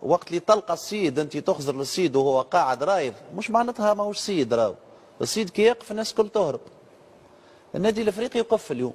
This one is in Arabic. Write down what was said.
وقت اللي تلقى السيد انت تخزر للسيد وهو قاعد رايض، مش معناتها ماهوش سيد. راهو السيد كي يقف الناس الكل تهرب. النادي الافريقي يقف اليوم.